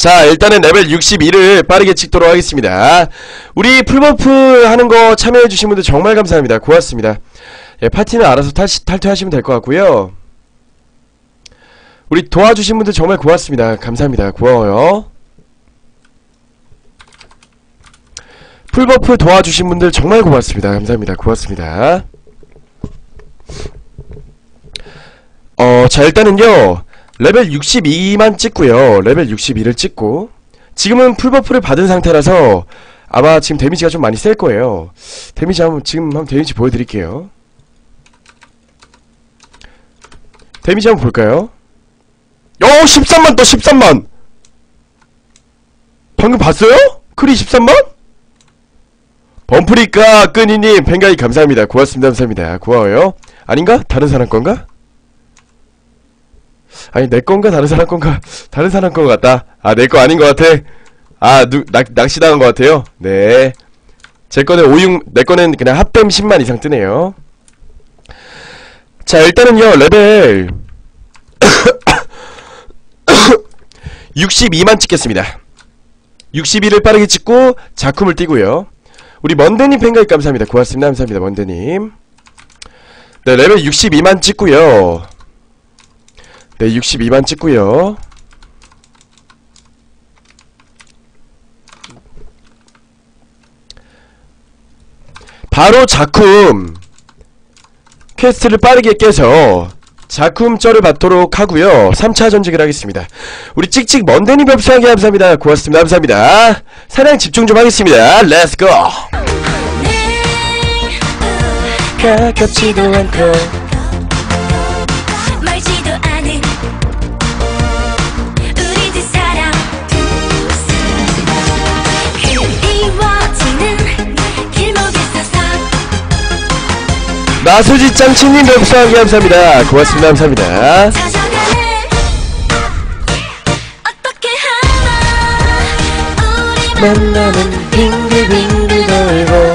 자, 일단은 레벨 62를 빠르게 찍도록 하겠습니다. 우리 풀버프 하는거 참여해주신 분들 정말 감사합니다. 고맙습니다. 예, 파티는 알아서 탈퇴하시면 될 것 같고요. 우리 도와주신 분들 정말 고맙습니다. 감사합니다. 고마워요. 풀버프 도와주신 분들 정말 고맙습니다. 감사합니다. 고맙습니다. 자, 일단은요 레벨 62만 찍고요. 레벨 62를 찍고, 지금은 풀버프를 받은 상태라서 아마 지금 데미지가 좀 많이 셀 거예요. 데미지 지금 데미지 보여드릴게요. 데미지 한번 볼까요? 13만 또 13만! 방금 봤어요? 크리 13만? 범프리까 끈이님 팬가이 감사합니다. 고맙습니다. 감사합니다. 고마워요. 아닌가? 다른 사람 건가? 아니, 내 건가? 다른 사람 건가? 다른 사람 건 같다. 아, 내 거 아닌 것 같아. 아, 낚시당한 것 같아요. 네. 제 거는 내 거는 그냥 합댐 10만 이상 뜨네요. 자, 일단은요, 레벨 62만 찍겠습니다. 62를 빠르게 찍고, 작품을 띄고요. 우리 먼데님 팬가입 감사합니다. 고맙습니다. 감사합니다. 먼데님. 네, 레벨 62만 찍고요. 네, 62만 찍고요. 바로 작품 퀘스트를 빠르게 깨서 작품절을 받도록 하고요. 3차 전직을 하겠습니다. 우리 찍찍 먼데님 별풍하게 감사합니다. 고맙습니다. 감사합니다. 사냥 집중 좀 하겠습니다. 렛츠고! 가깝지도 않고 나수지 짱치님 별풍하게 감사합니다. 고맙습니다. 감사합니다. 만나면 빙글빙글 돌고.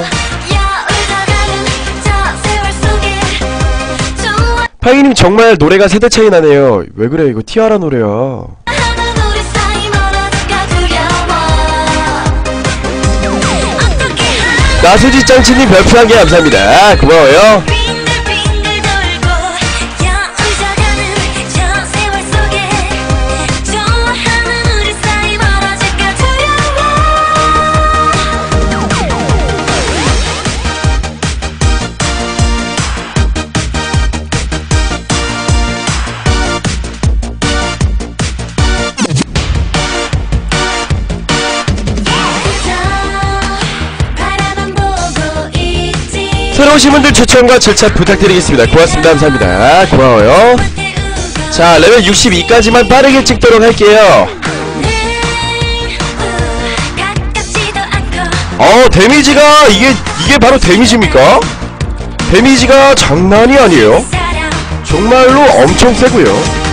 파이님 정말 노래가 세대 차이 나네요. 왜 그래, 이거 티아라 노래야. 나수지 짱치님 별풍하게 감사합니다. 고마워요. 새로 오신 분들 추천과 질차 부탁드리겠습니다. 고맙습니다. 감사합니다. 고마워요. 자, 레벨 62까지만 빠르게 찍도록 할게요. 데미지가 이게 바로 데미지입니까? 데미지가 장난이 아니에요. 정말로 엄청 세고요.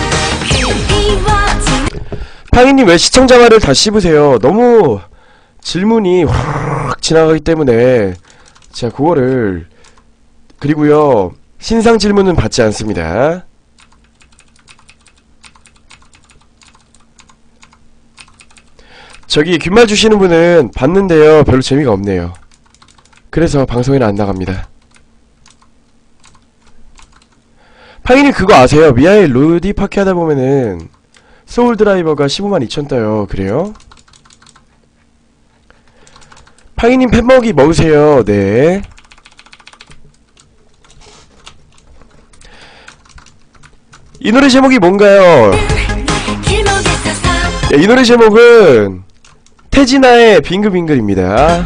팡이님 왜 시청자 말을 다 씹으세요? 너무 질문이 확 지나가기 때문에 제가 그거를, 그리고요 신상 질문은 받지 않습니다. 저기 귓말 주시는 분은 봤는데요 별로 재미가 없네요. 그래서 방송에는 안 나갑니다. 팡이님 그거 아세요? 미아의 루디 파케 하다보면은 소울 드라이버가 15만 2천 떠요. 그래요? 팡이님 팬먹이 먹으세요. 네. 이 노래 제목이 뭔가요? 이 노래 제목은 태진아의 빙글빙글입니다.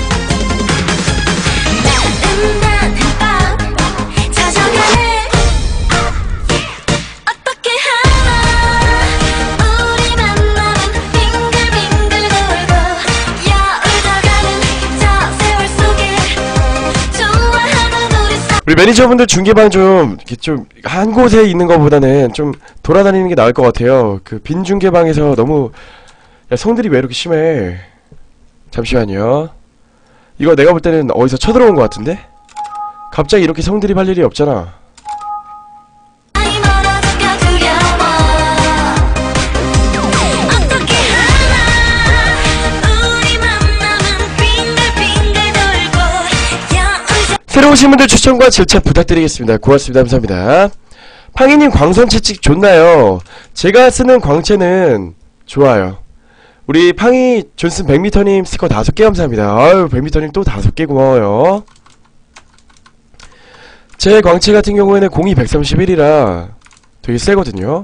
우리 매니저분들 중계방 좀 한 곳에 있는 것보다는 좀 돌아다니는 게 나을 것 같아요. 그 빈 중계방에서 너무, 야, 성들이 왜 이렇게 심해? 잠시만요. 이거 내가 볼 때는 어디서 쳐들어온 것 같은데? 갑자기 이렇게 성들이 할 일이 없잖아. 새로 오신 분들 추천과 질차 부탁드리겠습니다. 고맙습니다. 감사합니다. 팡이님 광선 채찍 좋나요? 제가 쓰는 광채는 좋아요. 우리 팡이 존슨 100m님 스티커 5개 감사합니다. 아유 100m님 또 5개 고마워요. 제 광채 같은 경우에는 공이 131이라 되게 세거든요.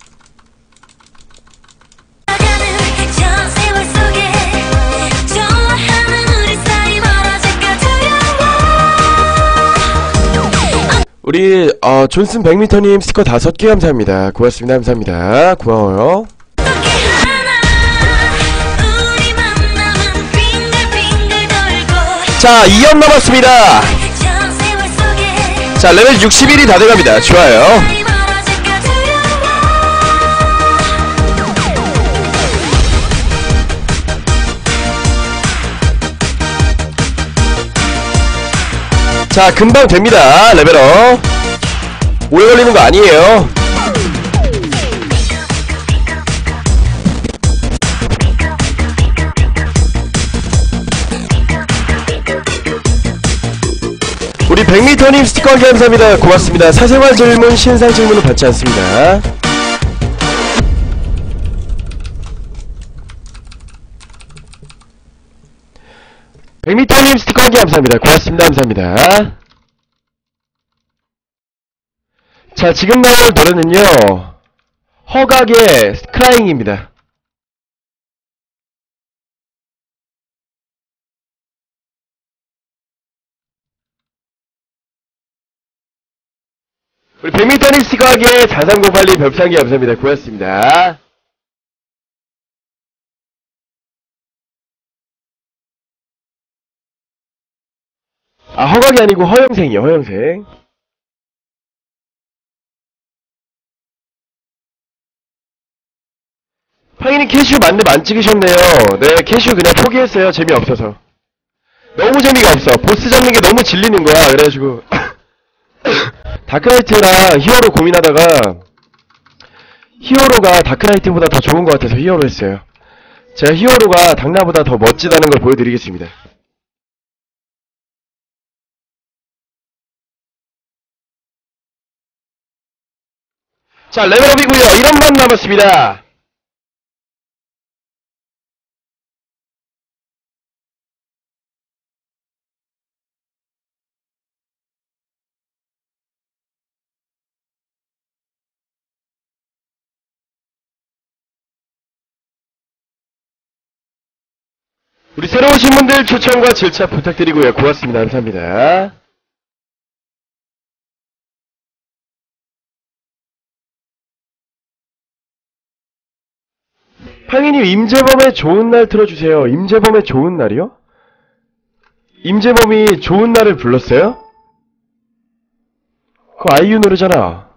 우리 존슨 100m님 스티커 5개 감사합니다. 고맙습니다. 감사합니다. 고마워요. 자 2연 남았습니다. 자 레벨 61이 다 돼갑니다. 좋아요. 자 금방 됩니다. 레벨업 오래 걸리는 거 아니에요. 우리 100m님 스티커 감사합니다. 고맙습니다. 사생활 질문, 신상 질문은 받지 않습니다. 백미터님 스티커 한개 감사합니다. 고맙습니다. 감사합니다. 자, 지금 나올 노래는요, 허각의 크라잉입니다. 우리 백미터님 스티커 한개 4308님 별상기 감사합니다. 고맙습니다. 아, 허각이 아니고 허영생이요, 허영생. 팡이님 캐슈 만렙 안 찍으셨네요. 네, 캐슈 그냥 포기했어요. 재미없어서. 너무 재미가 없어. 보스 잡는 게 너무 질리는 거야. 그래가지고. 다크나이트랑 히어로 고민하다가, 히어로가 다크나이트보다 더 좋은 것 같아서 히어로 했어요. 제가 히어로가 당나보다 더 멋지다는 걸 보여드리겠습니다. 자, 레벨업이고요. 1원만 남았습니다. 우리 새로 오신 분들 추천과 질차 부탁드리고요. 고맙습니다. 감사합니다. 팡이님 임재범의 좋은 날 틀어주세요. 임재범의 좋은 날이요? 임재범이 좋은 날을 불렀어요? 그거 아이유 노래잖아.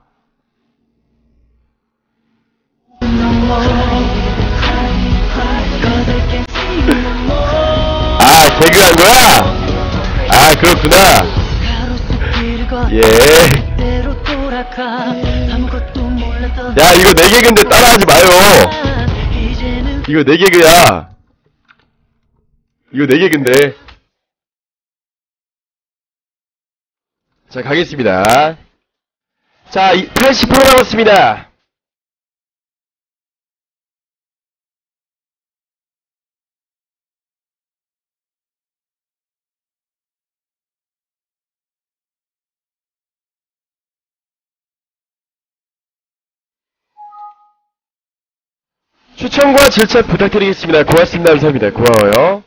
아, 개그한 거야? 아, 그렇구나. 예. 야, 이거 내 개그인데 따라하지 마요. 이거 내 개그야. 이거 내 개그인데. 자, 가겠습니다. 자, 80% 남았습니다. 추천과 질차 부탁드리겠습니다. 고맙습니다. 감사합니다. 고마워요.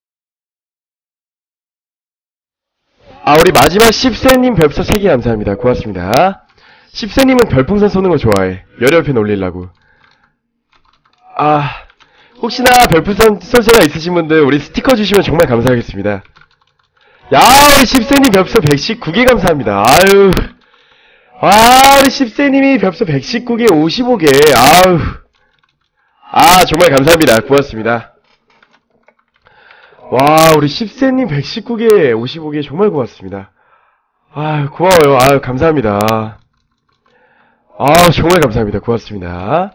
아, 우리 마지막 10세님 별풍선 3개 감사합니다. 고맙습니다. 10세님은 별풍선 쏘는 거 좋아해. 열혈팬 올리려고. 아, 혹시나 별풍선 쏠 생각 있으신 분들 우리 스티커 주시면 정말 감사하겠습니다. 야, 우리 10세님 별풍선 119개 감사합니다. 아유. 아, 우리 10세님이 별풍선 119개 55개. 아유. 아, 정말 감사합니다. 고맙습니다. 와, 우리 10세님 119개, 55개 정말 고맙습니다. 아유, 고마워요. 아유, 감사합니다. 아, 정말 감사합니다. 고맙습니다.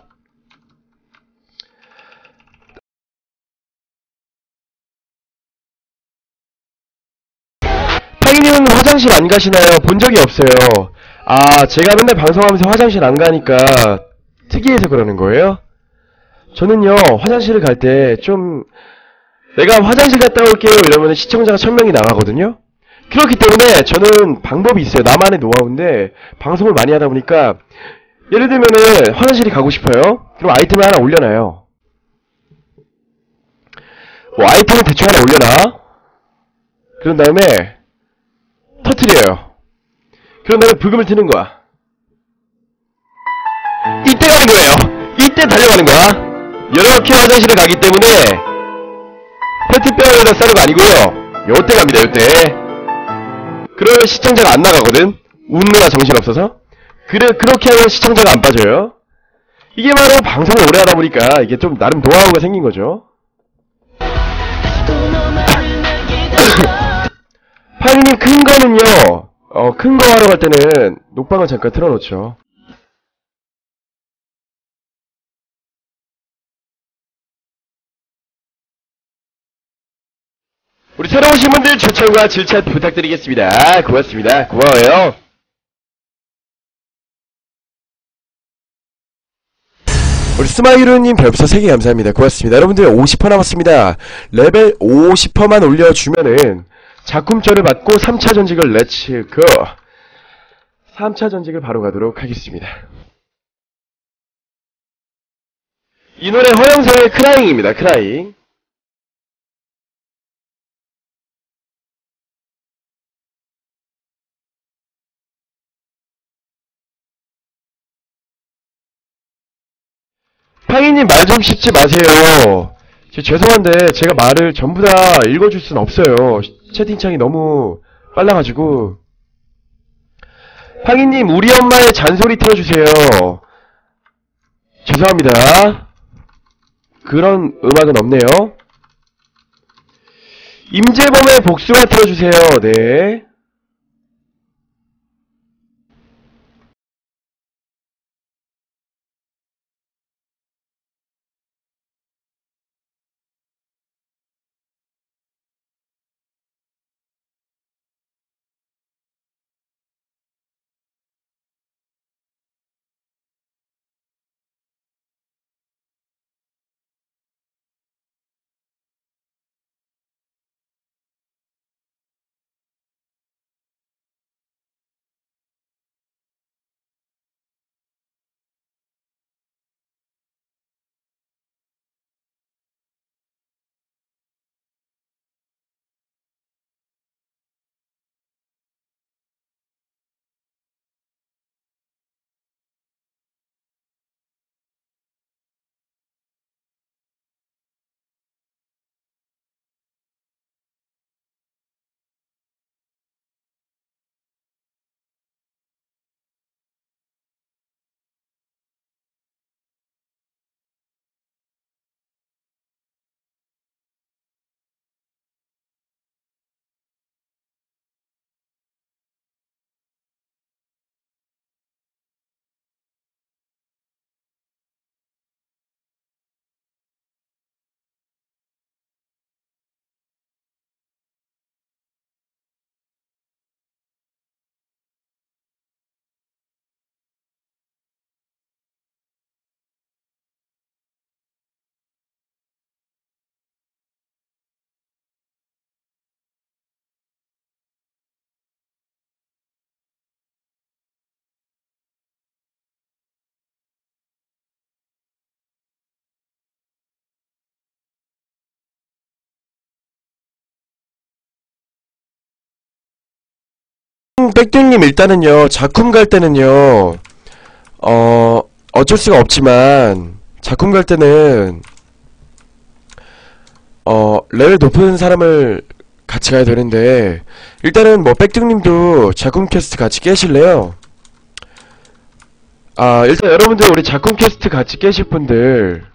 팡이님은 화장 화장실 안 가시나요? 본 적이 없어요. 아, 제가 맨날 방송하면서 화장실 안 가니까 특이해서 그러는 거예요? 저는요, 화장실을 갈 때 좀, 내가 화장실 갔다 올게요 이러면 시청자가 1000명이 나가거든요? 그렇기 때문에 저는 방법이 있어요. 나만의 노하우인데, 방송을 많이 하다 보니까, 예를 들면은 화장실이 가고 싶어요? 그럼 아이템을 하나 올려놔요. 뭐 아이템을 대충 하나 올려놔. 그런 다음에 터트려요. 그런 다음에 불금을 트는 거야. 이때 가는 거예요. 이때 달려가는 거야. 이렇게 화장실을 가기 때문에 페트병에다 싸는 거 아니고요. 요때 갑니다. 요때. 그러면 시청자가 안 나가거든. 웃느라 정신없어서. 그렇게 하면 시청자가 안 빠져요. 이게 바로 방송을 오래 하다 보니까 이게 좀 나름 노하우가 생긴 거죠. 파이님 큰 거는요, 큰 거 하러 갈 때는 녹방을 잠깐 틀어놓죠. 우리 새로 오신 분들 추천과 질차 부탁드리겠습니다. 고맙습니다. 고마워요. 우리 스마이루님 별풍선 3개 감사합니다. 고맙습니다. 여러분들 50% 남았습니다. 레벨 50%만 올려주면은 작품절을 받고 3차 전직을 렛츠 고! 3차 전직을 바로 가도록 하겠습니다. 이 노래 허영성의 크라잉입니다. 크라잉. 팡이님 말 좀 씹지 마세요. 죄송한데 제가 말을 전부 다 읽어줄 순 없어요. 채팅창이 너무 빨라가지고. 팡이님 우리 엄마의 잔소리 틀어주세요. 죄송합니다. 그런 음악은 없네요. 임재범의 복수가 틀어주세요. 네. 백등님 일단은요, 작품 갈 때는요, 어쩔 수가 없지만, 작품 갈 때는, 레벨 높은 사람을 같이 가야 되는데, 일단은 뭐, 백등님도 작품 퀘스트 같이 깨실래요? 아, 일단 여러분들 우리 작품 퀘스트 같이 깨실 분들,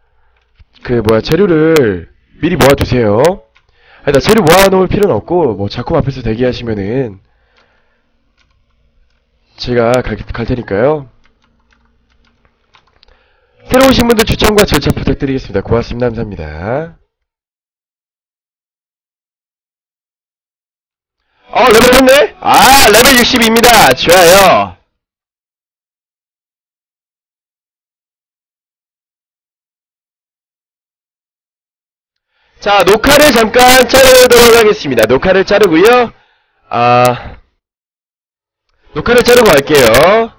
재료를 미리 모아두세요. 아니다, 재료 모아놓을 필요는 없고, 뭐, 작품 앞에서 대기하시면은, 제가 갈 테니까요. 새로 오신 분들 추천과 절차 부탁드리겠습니다. 고맙습니다. 감사합니다. 레벨 했네? 레벨 60입니다. 좋아요. 자, 녹화를 잠깐 자르도록 하겠습니다. 녹화를 자르고요. 녹화를 자르고 갈게요.